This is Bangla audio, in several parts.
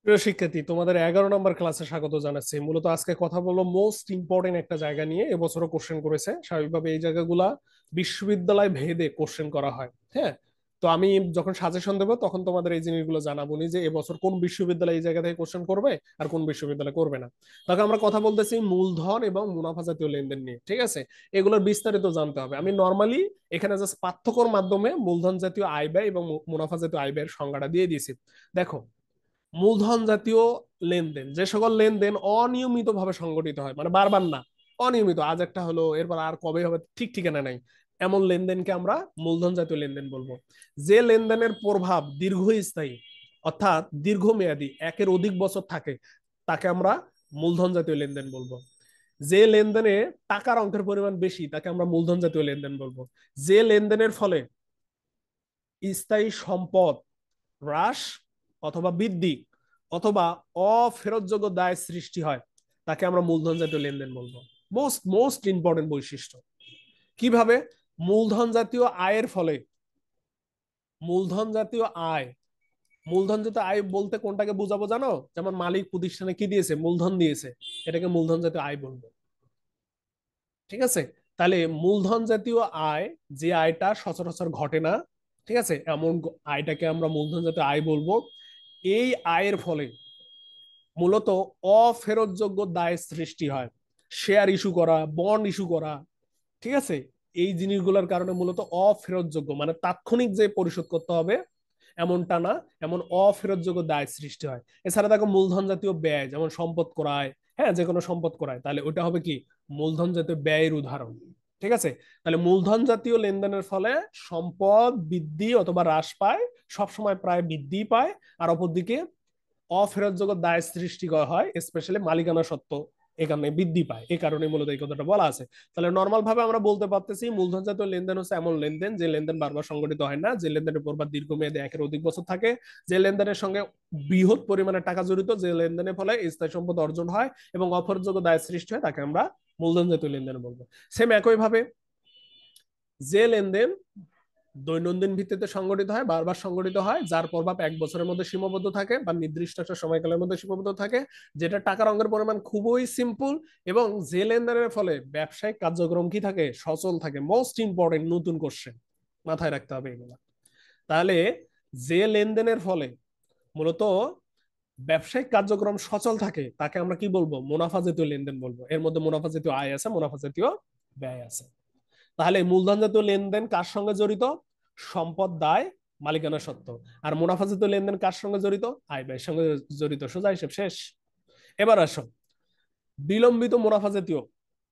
প্রিয় শিক্ষার্থী, তোমাদের 11 নম্বর ক্লাসে স্বাগত জানাচ্ছি। মূলত আজকে কথা বলবো মোস্ট ইম্পর্টেন্ট একটা জায়গা নিয়ে। এবছরও কোশ্চেন করেছে, স্বাভাবিকভাবে এই জায়গাগুলা বিশ্ববিদ্যালয় ভেদে কোশ্চেন করা হয়। হ্যাঁ, তো আমি যখন সাজেশন দেবো তখন তোমাদের এই জিনিসগুলো জানাবো নি যে এবছর কোন বিশ্ববিদ্যালয় এই জায়গা থেকে কোশ্চেন করবে আর কোন বিশ্ববিদ্যালয় করবে না। তখন আমরা কথা বলতেছি মূলধন এবং মুনাফা জাতীয় লেনদেন নিয়ে। ঠিক আছে, এগুলোর বিস্তারিত জানতে হবে। আমি নর্মালি এখানে জাস্ট পার্থক্যর মাধ্যমে মূলধন জাতীয় আয় ব্যয় এবং মুনাফা জাতীয় আয় ব্যয়ের সংজ্ঞাটা দিয়ে দিয়েছি। দেখো, মূলধন জাতীয় লেনদেন যে সকল লেনদেন অনিয়মিতভাবে সংগঠিত হয়, মানে বারবার না, অনিয়মিত, আজ একটা হলো এরপর আর কবে হবে ঠিক ঠিকানা নাই, এমন লেনদেনকে আমরা মূলধন জাতীয় লেনদেন বলবো। যে লেনদেনের প্রভাব দীর্ঘস্থায়ী অর্থাৎ দীর্ঘমেয়াদী, একের অধিক বছর থাকে, তাকে আমরা মূলধন জাতীয় লেনদেন বলবো। যে লেনদেনে টাকার অঙ্কের পরিমাণ বেশি তাকে আমরা মূলধন জাতীয় লেনদেন বলবো। যে লেনদেনের ফলে স্থায়ী সম্পদ হ্রাস অথবা বৃদ্ধি অথবা অফেরতযোগ্য দায় সৃষ্টি হয়, তাকে আমরা মূলধন জাতীয় লেনদেন বলবো। মোস্ট মোস্ট ইম্পর্টেন্ট বৈশিষ্ট্য। কিভাবে? মূলধন জাতীয় আয়ের ফলে, মূলধন জাতীয় আয়, মূলধন জাতীয় আয় বলতে কোনটাকে বুঝাবো জানো? যেমন মালিক প্রতিষ্ঠানে কি দিয়েছে? মূলধন দিয়েছে, এটাকে মূলধন জাতীয় আয় বলবো। ঠিক আছে, তাহলে মূলধন জাতীয় আয়, যে আয়টা সচরাচর ঘটে না, ঠিক আছে, এমন আয়টাকে আমরা মূলধন জাতীয় আয় বলবো। এই আয়ের ফলে মূলত অফেরতযোগ্য দায় সৃষ্টি হয়। শেয়ার ইস্যু করা, বন্ড ইস্যু করা, ঠিক আছে, এই জিনিসগুলোর কারণে মূলত অফেরতযোগ্য, মানে তাৎক্ষণিক যে পরিশোধ করতে হবে এমনটা না, এমন অফেরতযোগ্য দায় সৃষ্টি হয়। এছাড়া দেখো মূলধন জাতীয় ব্যয়, যেমন সম্পদ ক্রয়, হ্যাঁ, যে কোনো সম্পদ ক্রয়, তাহলে ওটা হবে কি? মূলধন জাতীয় ব্যয়ের উদাহরণ। ঠিক আছে, তাহলে মূলধন জাতীয় লেনদেনের ফলে সম্পদ বৃদ্ধি অথবা হ্রাস পায়, সবসময় প্রায় বৃদ্ধি পায়। আর অপরদিকে অফেরতযোগ্য দায় সৃষ্টি করা হয়, স্পেশালি মালিকানা সত্ত্ব এখানে বৃদ্ধি পায়। এই কারণে মূলত এই কথাটা বলা আছে। তাহলে নর্মাল ভাবে আমরা বলতে পারতেছি মূলধন জাতীয় লেনদেন হচ্ছে এমন লেনদেন যে লেনদেন বারবার সংগঠিত হয় না, যে লেনদেনের প্রভাব দীর্ঘমেয়াদী একের অধিক বছর থাকে, যে লেনদেনের সঙ্গে বৃহৎ পরিমাণে টাকা জড়িত, যে লেনদেনের ফলে স্থায়ী সম্পদ অর্জন হয় এবং অফেরতযোগ্য দায় সৃষ্টি হয়, তাকে আমরা মূলধন জাতীয় লেনদেন বলবো। সেম একই ভাবে যে লেনদেন দৈনন্দিন ভিত্তিতে সংগঠিত হয়, বারবার সংগঠিত হয়, যার প্রভাব এক বছরের মধ্যে সীমাবদ্ধ থাকে বা নির্দিষ্ট একটা সময়কালের মধ্যে সীমাবদ্ধ থাকে, যেটা টাকার অঙ্কের পরিমাণ খুবই সিম্পল, এবং যে লেনদেনের ফলে ব্যবসায়িক কার্যক্রম কি থাকে? সচল থাকে। মোস্ট ইম্পর্টেন্ট নতুন কোশ্চেন, মাথায় রাখতে হবে এগুলো। তাহলে যে লেনদেনের ফলে মূলত ব্যবসায়িক কার্যক্রম সচল থাকে, তাকে আমরা কি বলবো? মুনাফা জাতীয় লেনদেন বলবো। এর মধ্যে মুনাফা জাতীয় আয় আছে, মুনাফা জাতীয় ব্যয় আছে। তাহলে মূলধন জাতীয় লেনদেন কার সঙ্গে জড়িত? সম্পদ দায় মালিকানা সত্ত্ব। আর মুনাফা জাতীয় লেনদেন কার সঙ্গে জড়িত? আয় ব্যয়ের সঙ্গে জড়িত। সোজা হিসেব শেষ। এবার আসো, বিলম্বিত মুনাফা জাতীয়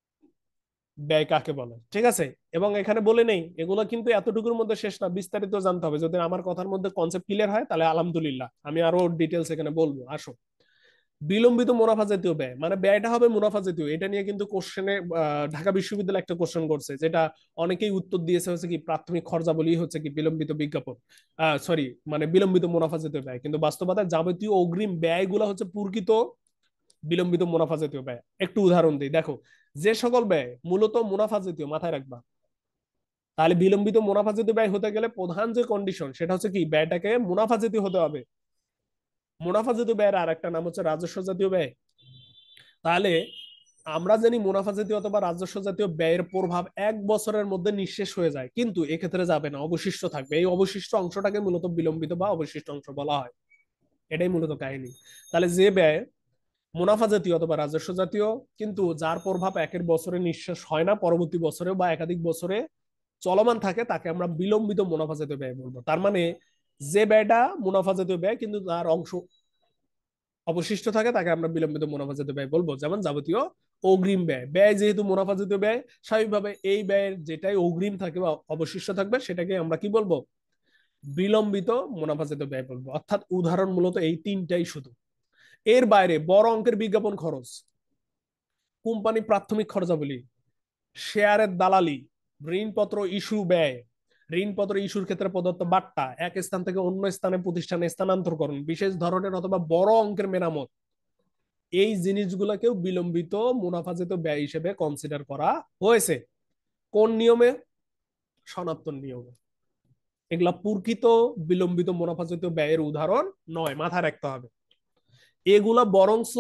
ব্যয় কাকে বলে? ঠিক আছে, এবং এখানে বলে নেই, এগুলো কিন্তু এতটুকুর মধ্যে শেষ না, বিস্তারিত জানতে হবে। যদি আমার কথার মধ্যে কনসেপ্ট ক্লিয়ার হয় তাহলে আলহামদুলিল্লাহ, আমি আরো ডিটেলস এখানে বলবো। আসো, বিলম্বিত মুনাফা জাতীয় ব্যয়, মানে ব্যয়টা হবে মুনাফা জাতীয়। এটা নিয়ে কিন্তু কোশ্চেনে ঢাকা বিশ্ববিদ্যালয় একটা কোশ্চেন করছে, যেটা অনেকেই উত্তর দিয়েছে হচ্ছে কি প্রাথমিক খরচাবলী হচ্ছে কি বিলম্বিত বিজ্ঞাপন, সরি, মানে বিলম্বিত মুনাফা জাতীয় ব্যয়। কিন্তু বাস্তবতায় যাবতীয় অগ্রিম ব্যয়গুলো হচ্ছে প্রকৃত বিলম্বিত মুনাফা জাতীয় ব্যয়। একটু উদাহরণ দিই, দেখো, যে সকল ব্যয় মূলত মুনাফা জাতীয়, মাথায় রাখবা, তাহলে বিলম্বিত মুনাফা জাতীয় ব্যয় হতে গেলে প্রধান যে কন্ডিশন সেটা হচ্ছে কি ব্যয়টাকে মুনাফা জাতীয় হতে হবে। মুনাফা জাতীয় ব্যয়ের আর একটা নাম হচ্ছে রাজস্ব জাতীয় ব্যয়। তাহলে আমরা জানি মুনাফা জাতীয় অথবা রাজস্ব জাতীয় ব্যয়ের প্রভাব এক বছরের মধ্যে নিঃশেষ হয়ে যায়, কিন্তু এক্ষেত্রে যাবে না, অবশিষ্ট থাকবে। এই অবশিষ্ট অংশটাকে মূলত বিলম্বিত বা অবশিষ্ট অংশ বলা হয়। এটাই মূলত কাহিনী। তাহলে যে ব্যয় মুনাফা জাতীয় অথবা রাজস্ব জাতীয়, কিন্তু যার প্রভাব একের বছরে নিঃশেষ হয় না, পরবর্তী বছরে বা একাধিক বছরে চলমান থাকে, তাকে আমরা বিলম্বিত মুনাফা জাতীয় ব্যয় বলবো। তার মানে যে ব্যয়টা মুনাফা জাতীয় ব্যয় কিন্তু তার অংশ অবশিষ্ট থাকে, তাকে আমরা বিলম্বিত মুনাফা জাতীয় ব্যয় বলবো। যেমন যাবতীয় অগ্রিম ব্যয়, ব্যয় যেহেতু মুনাফা জাতীয় ব্যয়, স্বাভাবিকভাবে এই ব্যয়ের যেটাই অগ্রিম থাকে বা অবশিষ্ট থাকবে সেটাকে আমরা কি বলবো? বিলম্বিত মুনাফা জাতীয় ব্যয় বলবো। অর্থাৎ উদাহরণ মূলত এই তিনটাই শুধু। এর বাইরে বড় অঙ্কের বিজ্ঞাপন খরচ, কোম্পানি প্রাথমিক খরচাবলী, শেয়ারের দালালি, ঋণপত্র ইস্যু ব্যয়, ঋণপত্র ইস্যুর ক্ষেত্রে প্রদত্ত বার্তা, এক স্থান থেকে অন্য স্থানে প্রতিষ্ঠানে স্থানান্তরকরণ, বিশেষ ধরনের অথবা বড় অঙ্কের মেরামত, এই জিনিসগুলোকেও বিলম্বিত মুনাফাজাত ব্যয় হিসেবে কনসিডার করা হয়েছে। কোন নিয়মে? সনাতন নিয়মে। এগুলা প্রকৃত বিলম্বিত মুনাফাজাত ব্যয়ের উদাহরণ নয়, মাথায় রাখতে হবে। এগুলা বরংস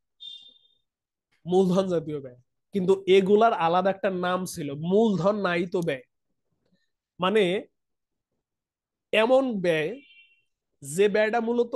মূলধন জাতীয় ব্যয়, কিন্তু এগুলার আলাদা একটা নাম ছিল, মূলধন নাহিত ব্যয়। মানে এমন ব্যয় যে ব্যয়টা মূলত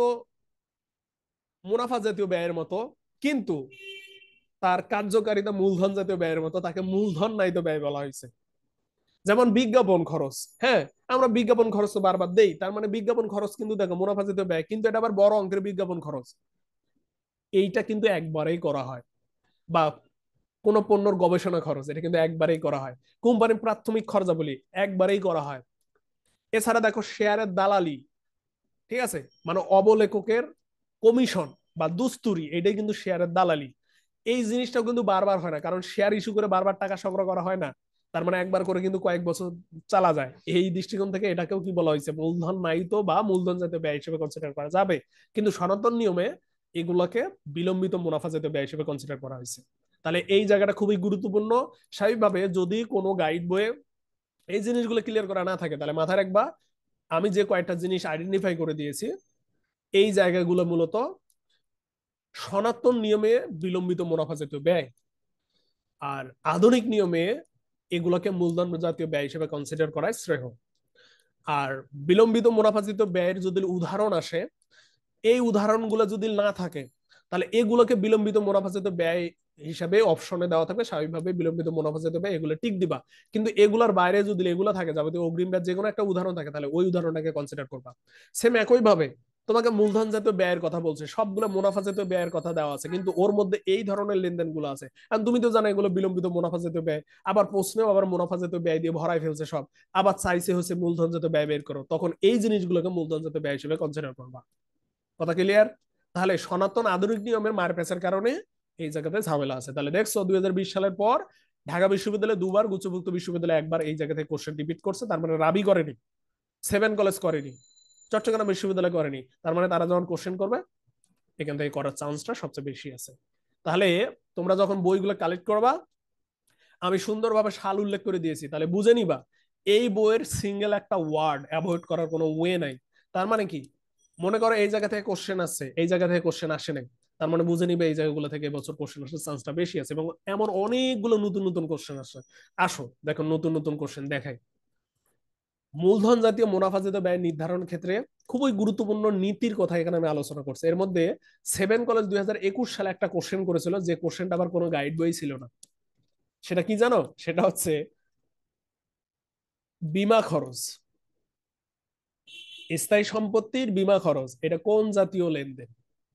মুনাফা জাতীয় ব্যয়ের মতো, কিন্তু তার কার্যকারিতা মূলধন জাতীয় ব্যয়ের মতো, তাকে মূলধন নাহিত ব্যয় বলা হয়েছে। যেমন বিজ্ঞাপন খরচ, হ্যাঁ, আমরা বিজ্ঞাপন খরচ তো বারবার দেই, তার মানে বিজ্ঞাপন খরচ কিন্তু দেখো মুনাফা জাতীয় ব্যয়, কিন্তু এটা আবার বড় অঙ্কের বিজ্ঞাপন খরচ। এইটা কিন্তু একবারেই করা হয়। বা কোন পণ্যর গবেষণা খরচ, এটা কিন্তু একবারেই করা হয়। কোম্পানির প্রাথমিক খরচাবলী একবারেই করা হয়। এছাড়া দেখো শেয়ারের দালালি, ঠিক আছে, মানে অবলেখকের কমিশন বা দুস্তুরি, এটাই কিন্তু শেয়ারের দালালি। এই জিনিসটাও কিন্তু বারবার হয় না, কারণ শেয়ার ইস্যু করে বারবার টাকা সংগ্রহ করা হয় না। তার মানে একবার করে কিন্তু কয়েক বছর চালা যায়। এই দৃষ্টিকোণ থেকে এটাকেও কি বলা হয়েছে, মূলধন নাহিত বা মূলধন জাতীয় ব্যয় হিসেবে কনসিডার করা যাবে, কিন্তু সনাতন নিয়মে এগুলোকে বিলম্বিত মুনাফা জাতীয় ব্যয় হিসেবে কনসিডার করা হয়েছে। তাহলে এই জায়গাটা খুবই গুরুত্বপূর্ণ। স্বাভাবিকভাবে যদি কোনো গাইড বইয়ে এই জিনিসগুলো ক্লিয়ার করা না থাকে, তাহলে মাথায় রাখবা আমি যে কয়েকটা জিনিস আইডেন্টিফাই করে দিয়েছি, এই জায়গাগুলো মূলত সনাতন নিয়মে বিলম্বিত মুনাফা জাতীয় ব্যয়, আর আধুনিক নিয়মে এগুলোকে মূলধন জাতীয় ব্যয় হিসেবে কনসিডার করাই শ্রেয়। আর বিলম্বিত মুনাফা জাতীয় ব্যয়ের যদি উদাহরণ আসে, এই উদাহরণগুলো যদি না থাকে, তাহলে এগুলোকে বিলম্বিত মুনাফা জাতীয় ব্যয় হিসাবে অপশনে দেওয়া থাকবে, স্বাভাবিকভাবে বিলম্বিত মুনাফা জাতীয় ব্যয় এগুলো টিক দিবা। কিন্তু এগুলোর বাইরে যদি এগুলো থাকে, যাবতীয় অগ্রিম ব্যয় যে কোনো একটা উদাহরণ থাকে, তাহলে ওই উদাহরণটাকে কনসিডার করবা। সেম একই ভাবে তোমাকে মূলধন জাতীয় ব্যয়ের কথা বলছে, সবগুলো মুনাফা জাতীয় ব্যয়ের কথা দেওয়া আছে, কিন্তু ওর মধ্যে এই ধরনের লেনদেন গুলো আছে, আর তুমি তো জানো এগুলো বিলম্বিত মুনাফা জাতীয় ব্যয়। আবার প্রশ্নেও আবার মুনাফা জাতীয় ব্যয় দিয়ে ভরাই ফেলছে সব, আবার চাইছে হচ্ছে মূলধন জাতীয় ব্যয় বের করো, তখন এই জিনিসগুলোকে মূলধন জাতীয় ব্যয় হিসেবে কনসিডার করবা। কথা ক্লিয়ার? তাহলে সনাতন আধুনিক নিয়মের মার পেছার কারণে এই জায়গাতে ঝামেলা আছে। তাহলে দেখছো 2020 সালের পর ঢাকা বিশ্ববিদ্যালয় দুবার, গুচ্ছভুক্ত বিশ্ববিদ্যালয় একবার এই জায়গা থেকে কোশ্চেন রিপিট করছে, তার মানে রাবি করেনি, সেভেন কলেজ করেনি, চট্টগ্রাম বিশ্ববিদ্যালয় করেনি, তার মানে তারা যখন কোশ্চেন করবে এখান থেকে করার চান্সটা সবচেয়ে বেশি আছে। তাহলে তোমরা যখন বইগুলো কালেক্ট করবা, আমি সুন্দরভাবে সাল উল্লেখ করে দিয়েছি, তাহলে বুঝে নিবা এই বইয়ের সিঙ্গেল একটা ওয়ার্ড অ্যাভয়েড করার কোনো ওয়ে নাই। তার মানে কি, মনে করো এই জায়গা থেকে কোশ্চেন আসছে, এই জায়গা থেকে কোশ্চেন আসে নাই, তার মানে বুঝে নিবে এই জায়গাগুলো থেকে এবছর কোশ্চেন আসার চান্সটা বেশি আছে, এবং এমন অনেকগুলো নতুন নতুন কোশ্চেন আসছে। আসো দেখো নতুন নতুন কোশ্চেন দেখাই। মূলধন জাতীয় মুনাফা জাতীয় ব্যয় নির্ধারণ ক্ষেত্রে খুবই গুরুত্বপূর্ণ নীতির কথা এখানে আমি আলোচনা করছি। এর মধ্যে সেভেন কলেজ 2021 সালে একটা কোশ্চেন করেছিল, যে কোশ্চেনটা আবার কোনো গাইড বই ছিল না। সেটা কি জানো? সেটা হচ্ছে বীমা খরচ, স্থায়ী সম্পত্তির বীমা খরচ, এটা কোন জাতীয় লেনদেন?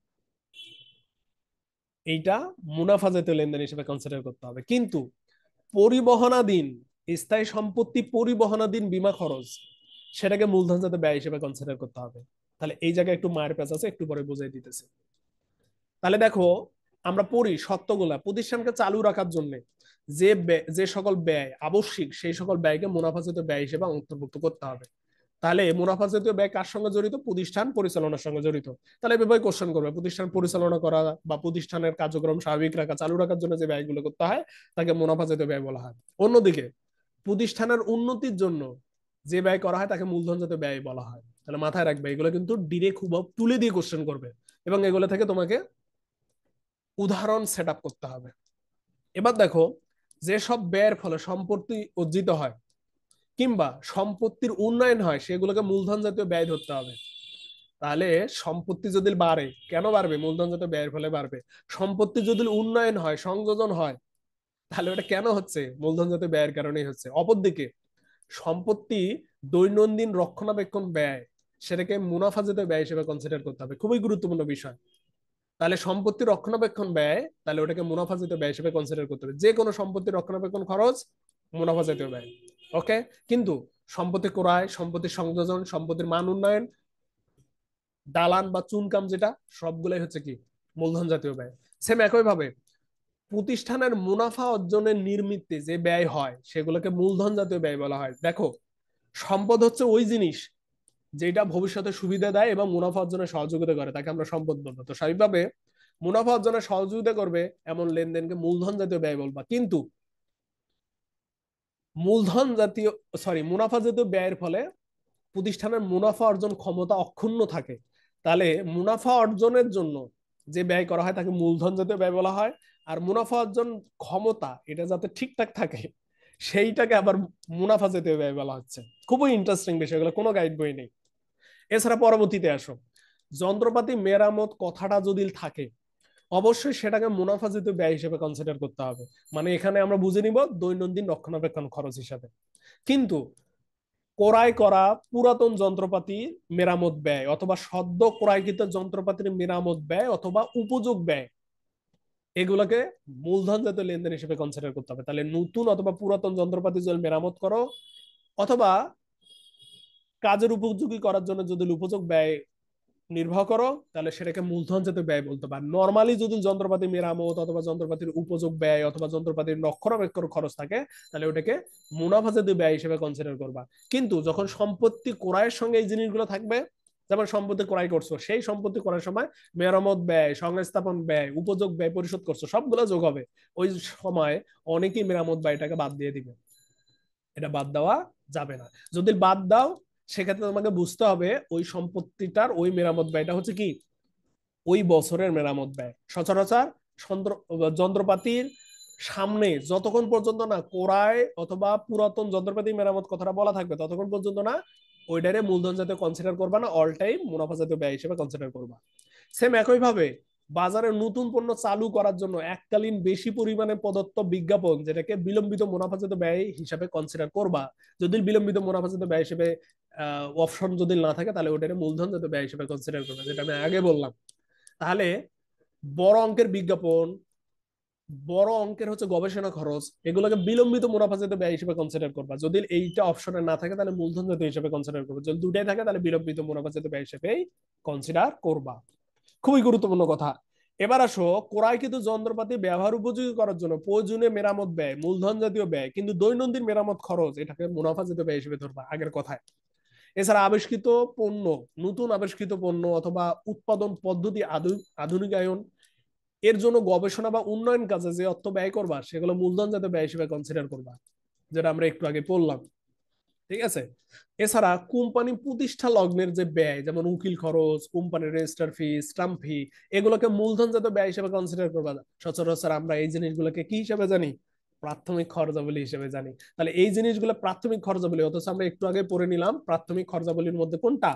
এইটা মুনাফা জাতীয় লেনদেন হিসেবে কনসিডার করতে হবে। কিন্তু পরিবহনাধীন স্থায়ী সম্পত্তি পরিবহনাধীন বীমা খরচ, সেটাকে মূলধন জাতীয় ব্যয় হিসেবে কনসিডার করতে হবে। তাহলে এই জায়গায় একটু মায়ের পেঁচ আছে, একটু পরে বুঝাই দিতেছে। তাহলে দেখো আমরা পড়ি সত্যগুলা, প্রতিষ্ঠানকে চালু রাখার জন্য যে সকল ব্যয় আবশ্যিক, সেই সকল ব্যয়কে মুনাফা জাতীয় ব্যয় হিসেবে অন্তর্ভুক্ত করতে হবে। তাহলে মুনাফা জাতীয় ব্যয় কার সঙ্গে জড়িত? প্রতিষ্ঠান পরিচালনার সঙ্গে জড়িত। তাহলে এভাবে কোশ্চেন করবে, প্রতিষ্ঠান পরিচালনা করা বা প্রতিষ্ঠানের কার্যক্রম স্বাভাবিক রাখা, চালু রাখার জন্য যে ব্যয়গুলো করতে হয় তাকে মুনাফা জাতীয় ব্যয় বলা হয়। অন্যদিকে প্রতিষ্ঠানের উন্নতির জন্য যে ব্যয় করা হয় তাকে মূলধন জাতীয় ব্যয় বলা হয়। তাহলে মাথায় রাখবে এগুলো কিন্তু ডিরেক্ট খুব তুলে দিয়ে কোশ্চেন করবে, এবং এগুলো থেকে তোমাকে উদাহরণ সেট আপ করতে হবে। এবার দেখো, যেসব ব্যয়ের ফলে সম্পত্তি অর্জিত হয় কিংবা সম্পত্তির উন্নয়ন হয়, সেগুলোকে মূলধন জাতীয় ব্যয় ধরতে হবে। তাহলে সম্পত্তি যদি বাড়ে, কেন বাড়বে? মূলধন জাতীয় ব্যয়ের ফলে বাড়বে। সম্পত্তি যদি উন্নয়ন হয়, সংযোজন হয়, তাহলে ওটা কেন হচ্ছে? মূলধন জাতীয় ব্যয়ের কারণেই হচ্ছে। অপরদিকে সম্পত্তি দৈনন্দিন রক্ষণাবেক্ষণ ব্যয়, সেটাকে মুনাফা জাতীয় ব্যয় হিসেবে কনসিডার করতে হবে, খুবই গুরুত্বপূর্ণ বিষয়। তাহলে সম্পত্তি রক্ষণাবেক্ষণ ব্যয়, তাহলে ওটাকে মুনাফা জাতীয় ব্যয় হিসেবে কনসিডার করতে হবে। যে কোনো সম্পত্তি রক্ষণাবেক্ষণ খরচ মুনাফা জাতীয় ব্যয়। ওকে, কিন্তু সম্পত্তি ক্রয়, সম্পত্তি সংযোজন, সম্পত্তির মান উন্নয়ন, দালান বা চুনকাম, যেটা সবগুলাই হচ্ছে কি মূলধন জাতীয় ব্যয়। সেম একই ভাবে প্রতিষ্ঠানের মুনাফা অর্জনের নির্মিত্তে যে ব্যয় হয় সেগুলোকে মূলধন জাতীয় ব্যয় বলা হয়। দেখো, সম্পদ হচ্ছে ওই জিনিস যেটা ভবিষ্যতে সুবিধা দেয় এবং মুনাফা অর্জনে সহযোগিতা করে, তাকে আমরা সম্পদ বলবো। তো স্বাভাবিকভাবে মুনাফা অর্জনে সহযোগিতা করবে এমন লেনদেনকে মূলধন জাতীয় ব্যয় বলবা। কিন্তু মূলধন জাতীয় মুনাফা জাতীয় ব্যয়ের ফলে প্রতিষ্ঠানের মুনাফা অর্জন ক্ষমতা অক্ষুণ্ণ থাকে। তাহলে মুনাফা অর্জনের জন্য যে ব্যয় করা হয় তাকে মূলধন জাতীয় ব্যয় বলা হয়। আর মুনাফা অর্জন ক্ষমতা এটা যাতে ঠিকঠাক থাকে সেইটাকে আবার মুনাফা জাতীয় ব্যয় বলা হচ্ছে। খুবই ইন্টারেস্টিং বিষয়গুলো, কোনো গাইড বই নেই। এছাড়া পরবর্তীতে আসো, যন্ত্রপাতি মেরামত কথাটা যদি থাকে অবশ্যই সেটাকে মুনাফা জাতীয় ব্যয় হিসেবে কনসিডার করতে হবে। মানে এখানে আমরা বুঝে নিব দৈনন্দিন রক্ষণাবেক্ষণ খরচ হিসাবে। কিন্তু ক্রয় করা পুরাতন যন্ত্রপাতি মেরামত ব্যয় অথবা সদ্য ক্রয়কৃত যন্ত্রপাতির মেরামত ব্যয় অথবা উপযোগ ব্যয়, এগুলোকে মূলধন জাতীয় লেনদেন হিসেবে কনসিডার করতে হবে। তাহলে নতুন অথবা পুরাতন যন্ত্রপাতি যদি মেরামত করো অথবা কাজের উপযোগী করার জন্য যদি উপযোগ ব্যয় নির্বাহ করো, তাহলে সেটাকে মূলধন জাতীয় ব্যয় বলতে পারে। নর্মালি যদি যন্ত্রপাতি মেরামত অথবা যন্ত্রপাতির উপযোগ ব্যয় অথবা যন্ত্রপাতির রক্ষণাবেক্ষণ খরচ থাকে, তাহলে ওটাকে মুনাফা জাতীয় ব্যয় হিসেবে কনসিডার করবা। কিন্তু যখন সম্পত্তি ক্রয়ের সঙ্গে এই জিনিসগুলো থাকবে, যেমন সম্পত্তি ক্রয় করছো, সেই সম্পত্তি করার সময় মেরামত ব্যয়, সংস্থাপন ব্যয়, উপযোগ ব্যয় পরিশোধ করছো, সবগুলো যোগ হবে। ওই সময় অনেকেই মেরামত ব্যয়টাকে বাদ দিয়ে দিবে, এটা বাদ দেওয়া যাবে না। যদি বাদ দাও সেক্ষেত্রে তোমাকে বুঝতে হবে ওই সম্পত্তিটার ওই মেরামত ব্যয়টা হচ্ছে কি ওই বছরের মেরামত ব্যয়। সচরাচর যন্ত্রপাতির সামনে যতক্ষণ পর্যন্ত না ক্রয় অথবা পুরাতন যন্ত্রপাতি মেরামত কথাটা বলা থাকবে ততক্ষণ পর্যন্ত না ওইটারে মূলধন জাতীয় কনসিডার করবা না, অল টাইম মুনাফা জাতীয় ব্যয় হিসেবে কনসিডার করবা। সেম একই ভাবে বাজারে নতুন পণ্য চালু করার জন্য এককালীন বেশি পরিমাণে প্রদত্ত বিজ্ঞাপন, যেটাকে বিলম্বিত মুনাফাজাত ব্যয় হিসাবে কনসিডার করবা। যদি বিলম্বিত মুনাফাজাত ব্যয় হিসেবে অপশন যদি না থাকে, তাহলে ওটাকে মূলধন জাতীয় ব্যয় হিসেবে কনসিডার করবে, যেটা আমি আগে বললাম। তাহলে বড় অঙ্কের বিজ্ঞাপন, বড় অঙ্কের হচ্ছে গবেষণা খরচ, এগুলোকে বিলম্বিত মুনাফা জাতীয় ব্যয় হিসেবে কনসিডার করবা। যদি এইটা অপশনে না থাকে তাহলে মূলধন জাতীয় হিসেবে কনসিডার করবা, যদি দুটাই থাকে তাহলে বিলম্বিত মুনাফা জাতীয় ব্যয় হিসেবেই কনসিডার করবা। খুবই গুরুত্বপূর্ণ কথা। এবার আসো, ক্রয়কৃত যন্ত্রপাতি ব্যবহার উপযোগী করার জন্য প্রয়োজনীয় মেরামত ব্যয় মূলধন জাতীয় ব্যয়, কিন্তু দৈনন্দিন মেরামত খরচ এটাকে মুনাফা জাতীয় ব্যয় হিসেবে ধরবা, আগের কথায়। এছাড়া আবিষ্কৃত পণ্য, নতুন আবিষ্কৃত পণ্য অথবা উৎপাদন পদ্ধতি আধুনিকায়ন এর জন্য গবেষণা বা উন্নয়ন কাজে যে অর্থ ব্যয় করবা সেগুলো মূলধন জাতীয় ব্যয় হিসেবে কনসিডার করবা, যেটা আমরা একটু আগে পড়লাম। ঠিক আছে। এছাড়া কোম্পানি প্রতিষ্ঠা লগ্নের যে ব্যয়, যেমন উকিল খরচ, কোম্পানির রেজিস্টার ফি, স্টাম্প ফি, এগুলোকে মূলধন জাতীয় ব্যয় হিসেবে কনসিডার করবা। সচরাচর আমরা এই জিনিসগুলোকে কি হিসেবে জানি? প্রাথমিক খরচাবলী হিসেবে জানি। তাহলে এই জিনিসগুলো প্রাথমিক খরচাবলী, অথচ আমরা একটু আগে পড়ে নিলাম প্রাথমিক খরচাবলীর মধ্যে কোনটা,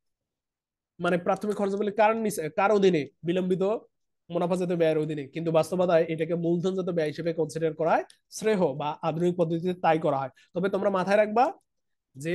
মানে প্রাথমিক খরচাবলী কার নিচে, কার অধীনে? বিলম্বিত মুনাফাজাত ব্যয়ের অধীনে। কিন্তু বাস্তবতায় এটাকে মূলধনজাত ব্যয় হিসেবে কনসিডার করায় শ্রেয়, বা আধুনিক পদ্ধতিতে তাই করা হয়। তবে তোমরা মাথায় রাখবা যে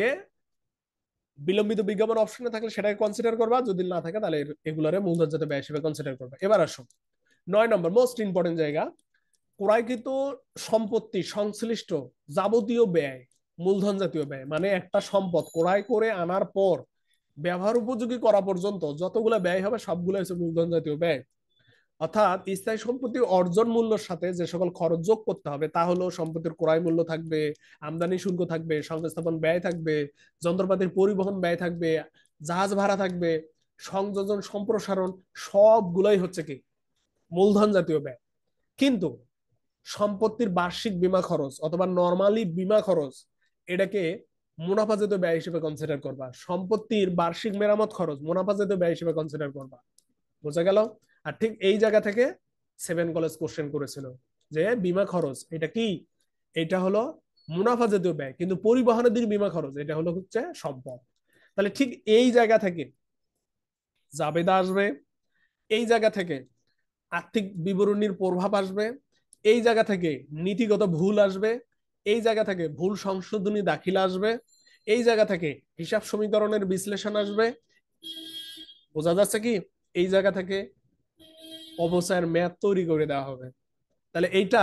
বিলম্বিত বিজ্ঞাপন অপশনে থাকলে সেটাকে কনসিডার করবা, যদি না থাকে তাহলে এগুলোরে মূলধনজাত ব্যয় হিসেবে কনসিডার করবা। এবার আসো 9 নম্বর মোস্ট ইম্পর্টেন্ট জায়গা, ক্রয়কৃত সম্পত্তি সংশ্লিষ্ট যাবতীয় ব্যয় মূলধন জাতীয় ব্যয়। মানে একটা সম্পদ ক্রয় করে আনার পর ব্যবহার উপযোগী করা পর্যন্ত যতগুলো ব্যয় হবে সবগুলো হচ্ছে মূলধন জাতীয় ব্যয়। অর্থাৎ স্থায়ী সম্পত্তি অর্জন মূল্যের সাথে যে সকল খরচ যোগ করতে হবে তা হলো সম্পত্তির ক্রয় মূল্য থাকবে, আমদানি শুল্ক থাকবে, সংস্থাপন ব্যয় থাকবে, যন্ত্রপাতির পরিবহন ব্যয় থাকবে, জাহাজ ভাড়া থাকবে, সংযোজন সম্প্রসারণ, সবগুলোই হচ্ছে কি মূলধন জাতীয় ব্যয়। কিন্তু সম্পত্তির বার্ষিক বীমা খরচ অথবা নর্মালি বীমা খরচ, এটাকে মুনাফাজাত ব্যয় হিসেবে কনসিডার করবা। সম্পত্তির বার্ষিক মেরামত খরচ মুনাফাজাত ব্যয় হিসেবে কনসিডার করবা। বোঝা গেল? আর ঠিক এই জায়গা থেকে 7 কলেজ কোশ্চেন করেছিল যে বীমা খরচ এটা কি, এটা হলো মুনাফা জাতীয় ব্যয়, কিন্তু পরিবহনের দিন বীমা খরচ এটা হলো হচ্ছে সম্পদ। তাহলে ঠিক এই জায়গা থেকে জাবেদা আসবে, এই জায়গা থেকে আর্থিক বিবরণীর প্রভাব আসবে, এই জায়গা থেকে নীতিগত ভুল আসবে, এই জায়গা থেকে ভুল সংশোধনী দাখিল আসবে, এই জায়গা থেকে হিসাব সমীকরণের বিশ্লেষণ আসবে। বোঝা যাচ্ছে কি? এই জায়গা থেকে অবচয়ের মেয়াদ তৈরি করে দেওয়া হবে। তাহলে এইটা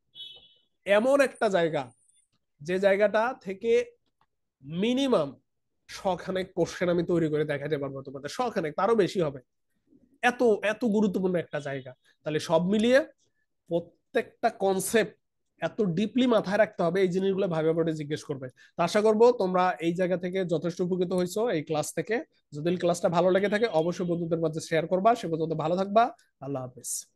এমন একটা জায়গা যে জায়গাটা থেকে মিনিমাম শখানেক কোশ্চেন আমি তৈরি করে দেখাতে পারবো তোমাদের, শখানেক, তারও বেশি হবে। এত এত গুরুত্বপূর্ণ একটা জায়গা। তাহলে সব মিলিয়ে প্রত্যেকটা কনসেপ্ট এত ডিপলি মাথায় রাখতে হবে, এই জিনিসগুলো ভাবে ভাবে জিজ্ঞেস করবে। তো আশা করবো তোমরা এই জায়গা থেকে যথেষ্ট উপকৃত হয়েছো এই ক্লাস থেকে। যদি ক্লাসটা ভালো লেগে থাকে অবশ্যই বন্ধুদের মাঝে শেয়ার করবা। সে পর্যন্ত ভালো থাকবা। আল্লাহ হাফেজ।